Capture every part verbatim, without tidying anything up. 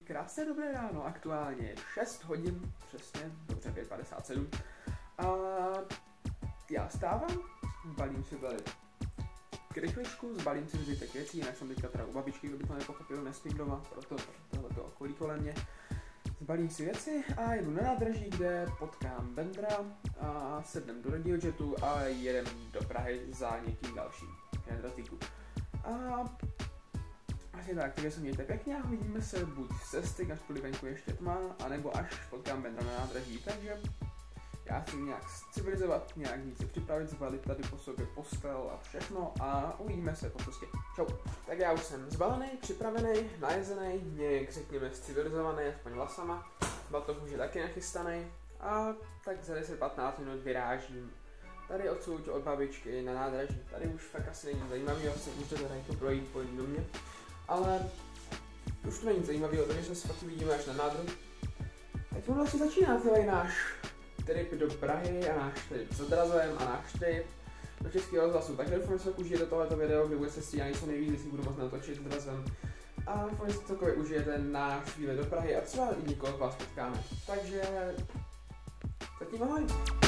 Krásné dobré ráno, aktuálně šest hodin, přesně, dobře, pět padesát sedm. A já stávám, balím si veli krychličku, zbalím si zbytek věcí, jinak jsem teďka teda u babičky, kdo by to nepochopil, nespím doma, proto tohleto okolí kolem mě. Zbalím si věci a jedu na nádraží, kde potkám Bendra a sednem do RadioJetu a jedem do Prahy za někým dalším, Jendrazíku. A asi tak, takže se mějte pěkně a uvidíme se buď z cesty, ačkoliv venku ještě tma, anebo až potkám Bendra na nádraží, takže já chci nějak civilizovat, nějak víc se připravit, zbalit tady po sobě postel a všechno a uvidíme se po cestě. Čau. Tak já už jsem zbalený, připravený, najezený, nějak řekněme civilizovaný, aspoň vlasama, batoh už je taky nachystaný a tak za deset patnáct minut vyrážím tady odsud od babičky na nádraží. Tady už fakt asi není zajímavý, asi můžete to rychle projít, pojít do mě. Ale už to není zajímavý, takže se fakt vidíme až na nádraží. Tak to vlastně začíná celý náš trip do Prahy a náš trip s odrazem a náš trip do Českého rozhlasu. Takže doufám, že se užijete tohleto video, kde bude se stříhaný co nejvíc, jestli budu moct natočit s odrazem. A doufám, že si celkově užijete náš výlet do Prahy a třeba i někoho vás potkáme. Takže zatím ahoj!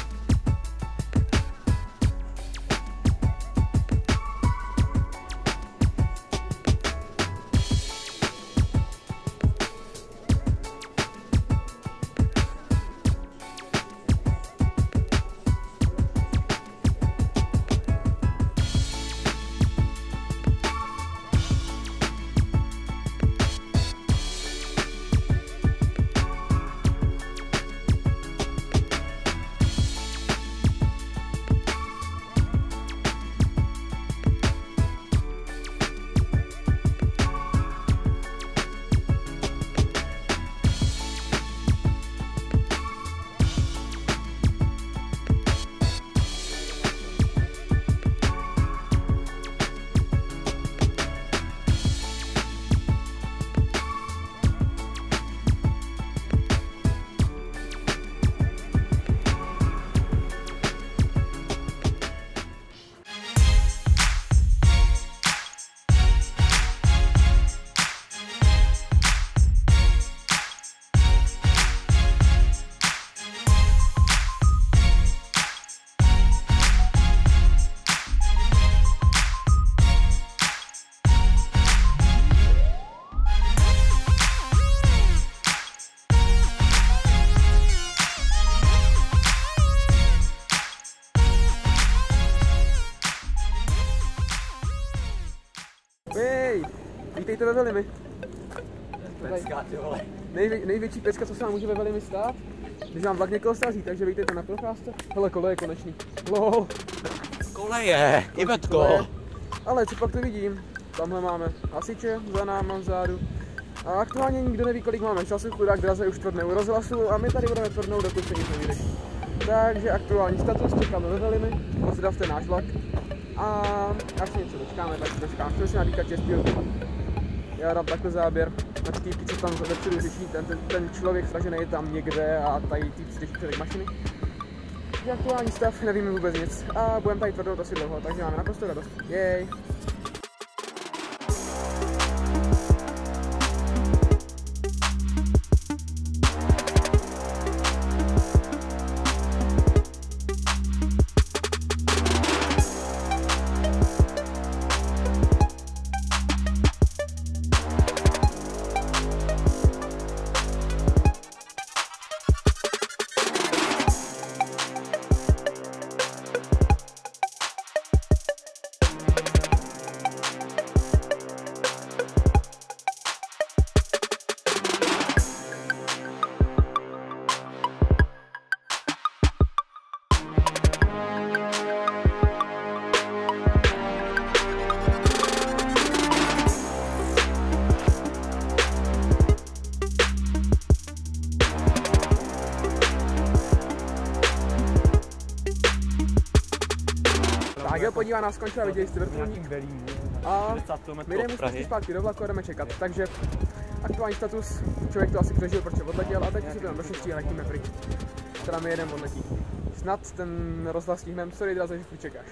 Hej, vítejte ve Velimi. Pecka, ty vole. Nejvě, největší pecka, co se vám může ve Velimi stát, když vám vlak někoho srazí, takže vítejte na procházce. Hele, kolo je konečný. Lol. Koleje, Ivetko. Ale co pak to vidím? Tamhle máme hasiče, za náma vzadu. A aktuálně nikdo neví, kolik máme času, chudák draze už tvrdne u rozhlasu a my tady budeme tvrdnout, dokud se nic nevyřeší. Takže aktuální status, čekáme ve Velimi, pozdravte náš vlak. A až se něco dočkáme, tak se dočkáme. Chtěl si natýkat českýho typu. Já dám takhle záběr na ty týpky, co tam vepředu řeší, ten, ten, ten člověk stražený je tam někde a tady týpci řeší celé mašiny. Je aktuální stav, nevíme vůbec nic a budeme tady tvrdnout asi dlouho, takže máme naprosto radost. Jej! Tak jo, podívá nás, skončila, viděli jste vrtulník. A my jdeme musíme zpátky do vlaku a jdeme čekat. Takže aktuální status, člověk to asi přežil, protože odletěl a teď si to tam došetří a letíme pryč. Teda my jedeme odletí. Snad ten rozhlas stihneme, sorry draze, že furt čekáš.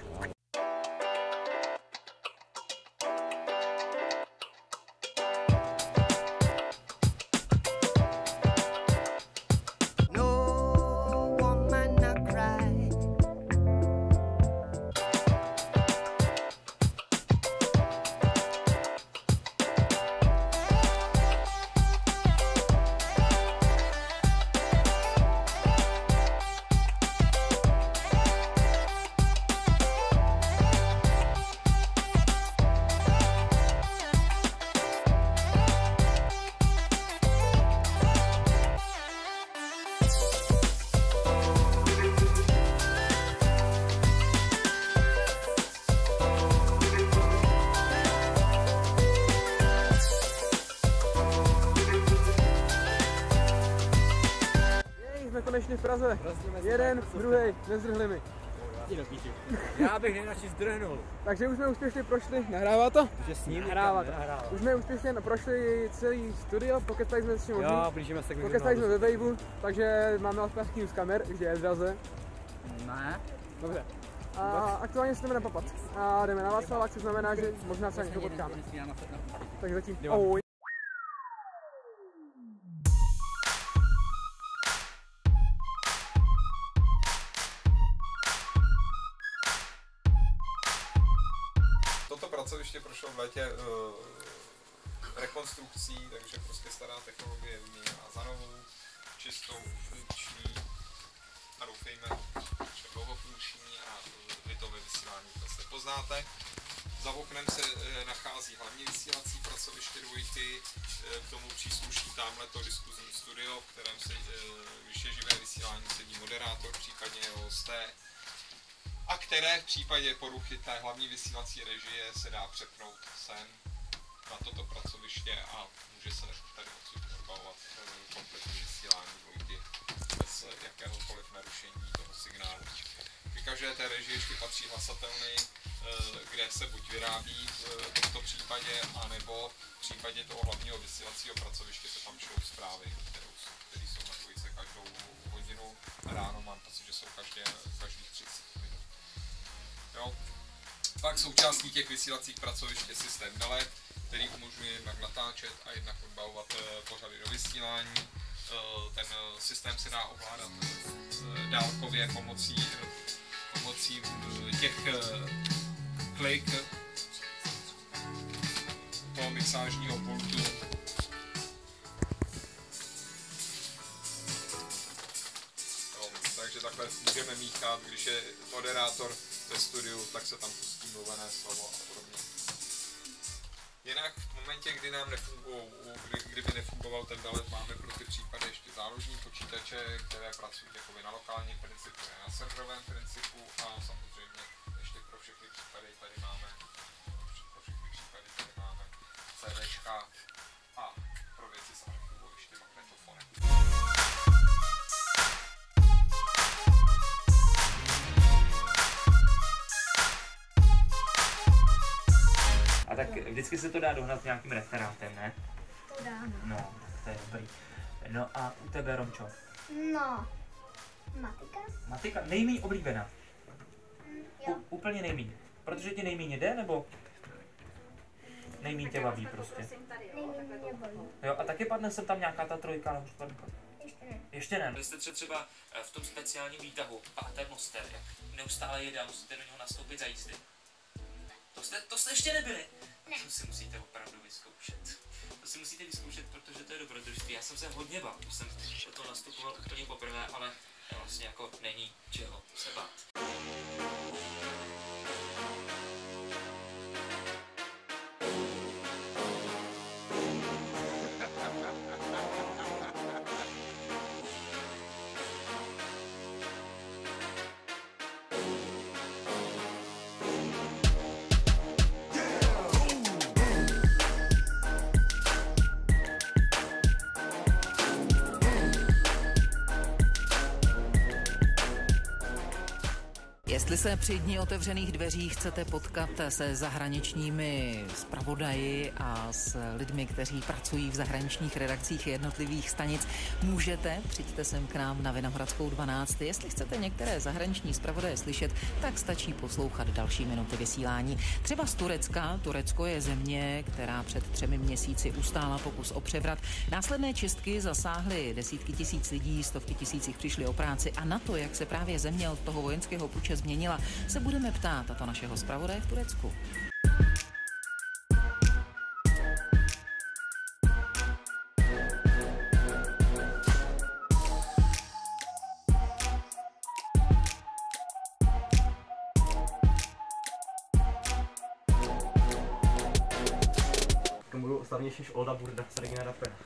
konečně v Praze. Jeden, druhý, nezdrhli mi. Já bych nejradši zdrhnul. Takže už jsme úspěšně prošli, nahrává to? Že s ním nahrává to. Už jsme úspěšně prošli celý studio, pokecali jsme s tím možný. Jo, blížíme se k Pokecali jsme ve Vejvu, takže máme hospodářský news kamer, kde je v Draze. Ne. Dobře. A aktuálně se jdeme na Papat. A jdeme na Václavák, což znamená, že možná se někdo potkáme. Tak zatím. Ahoj. Toto pracoviště prošlo v létě uh, rekonstrukcí, takže prostě stará technologie je vyměněná za novou, čistou, funkční a doufejme, že dlouho funkční a vy to ve vysílání prostě poznáte. Za oknem se e, nachází hlavní vysílací pracoviště dvojky, e, k tomu přísluší tamhleto diskuzní studio, v kterém se, e, když je živé vysílání, sedí moderátor, případně jeho hosté, a které v případě poruchy té hlavní vysílací režie se dá přepnout sem na toto pracoviště a může se tady odsud odbavovat e, kompletní vysílání dvojky bez jakéhokoliv narušení toho signálu. Ke každé té režii ještě patří hlasatelny, kde se buď vyrábí v tomto případě, anebo v případě toho hlavního vysílacího pracoviště se tam čtou zprávy, které jsou na dvojce každou hodinu a ráno mám pocit, že jsou každé, každých třicet minut. Jo. Pak součástí těch vysílacích pracovišť je systém Dalet, který umožňuje jednak natáčet a jednak odbavovat pořady do vysílání. Ten systém se dá ovládat dálkově pomocí, pomocí těch klik toho mixážního pultu. No, takže takhle můžeme míchat, když je moderátor ve studiu, tak se tam pustí mluvené slovo a podobně. Jinak v momentě, kdy nám nefungují, kdy, kdyby nefungoval ten Dalet, máme pro ty případy ještě záložní počítače, které pracují jakoby na lokálním principu, na serverovém principu a samozřejmě ještě pro všechny případy tady máme, pro všechny případy tady máme CDčka a pro věci z archivu ještě magnetofonem. A tak vždycky se to dá dohnat nějakým referátem, ne? To dá, no. No, to je dobrý. No a u tebe, Romčo? No, matika? Matika, nejméně oblíbená. Mm, jo. U, úplně nejméně. Protože ti nejméně jde, nebo nejméně tě baví prostě? Nejméně mě baví. Jo, a taky padne sem tam nějaká ta trojka, nebo špadne? Ještě ne. Ještě ne. Vy jste třeba v tom speciálním výtahu a termoster, jak neustále jede a musíte do něho nastoupit za jízdy. To jste, to jste ještě nebyli? Ne. To si musíte opravdu vyzkoušet. To si musíte vyzkoušet, protože to je dobrodružství. Já jsem se hodně bál, když jsem do toho nastupoval úplně poprvé, ale vlastně jako není čeho se bát. Jestli se při dní otevřených dveří chcete potkat se zahraničními zpravodaji a s lidmi, kteří pracují v zahraničních redakcích jednotlivých stanic, můžete, přijďte sem k nám na Vinohradskou dvanáct. Jestli chcete některé zahraniční zpravodaje slyšet, tak stačí poslouchat další minuty vysílání. Třeba z Turecka. Turecko je země, která před třemi měsíci ustála pokus o převrat. Následné čistky zasáhly desítky tisíc lidí, stovky tisíc jich přišli o práci a na to, jak se právě země od toho vojenského puče změnila, se budeme ptát, a to našeho zpravodaje v Turecku. To budu slavnější než Olda Burda, se Regina Rapera.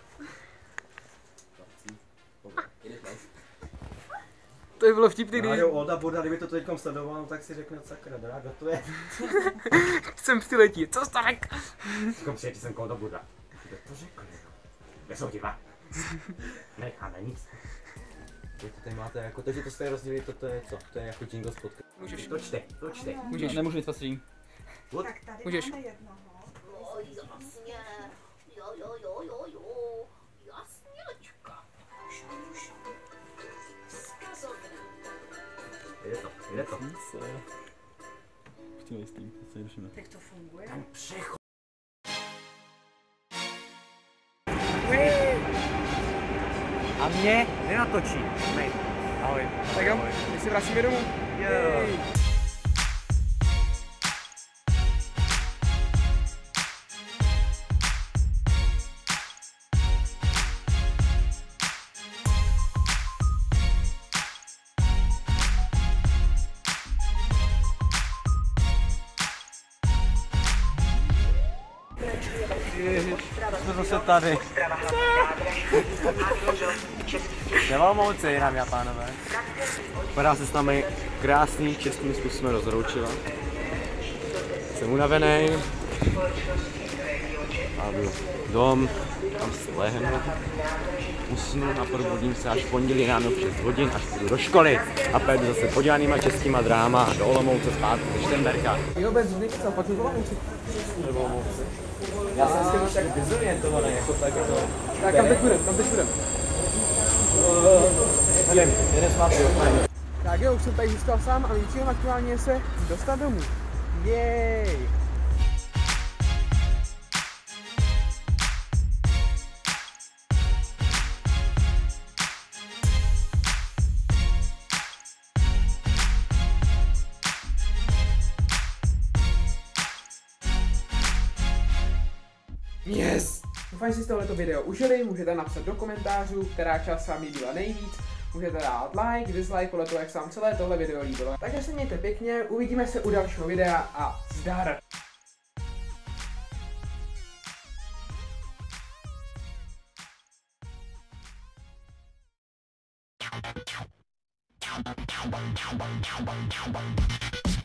To by bylo vtipný, když... Rádio Olda Burda, kdyby to teďkom sledoval, tak si řekne, sakra, drága, to je. Jsem přiletí, co jsi to řekl? Říkám, přijetí jsem Olda Burda. Kdo to řekl? Kde jsou ti dva? Necháme nic. Vy to tady máte jako, takže to jste rozdělili, to, to je co? To je jako jingle spotka. Můžeš. Točte, točte. Můžeš. Nemůžu nic prostředí. What? Tak tady Můžeš. máme jednoho. O, jasně. Jo, jo, jo, jo, jo. Jasněčka. Zkazovna. Jde to, jde to. Co? Už nejistý, to se držíme. Tak to funguje. Tam přechod. A mě nenatočí. Nej. Ahoj. Tak jo, my se vracíme domů. Jej. Jsme zase tady. Nevalmouci, dámy a pánové. Vypadá se s námi krásný českým způsobem rozroučila. Jsem unavený. A jdu dom, tam si lehnu. Usnu a probudím se až v pondělí ráno v šest hodin, až půjdu do školy. A pak jdu zase podívanýma českýma dráma do Olomouce zpátky do Štemberka. Jo, bez nechcel, pojď do Olomouci. Do Olomouce. Já jsem si už tak dezorientovaný, jako tak jako... Tak kam teď budem, kam teď budem. Nevím, jeden zpátky, odmajím. Tak jo, už jsem tady zůstal sám a mým cílem aktuálně je se dostat domů. Jej! Yes! Doufám, že si tohleto video užili, můžete napsat do komentářů, která část se vám líbila nejvíc, můžete dát like, dislike podle toho, jak se vám celé tohle video líbilo. Takže se mějte pěkně, uvidíme se u dalšího videa a zdar! Ciao, ciao, ciao, ciao, ciao, ciao.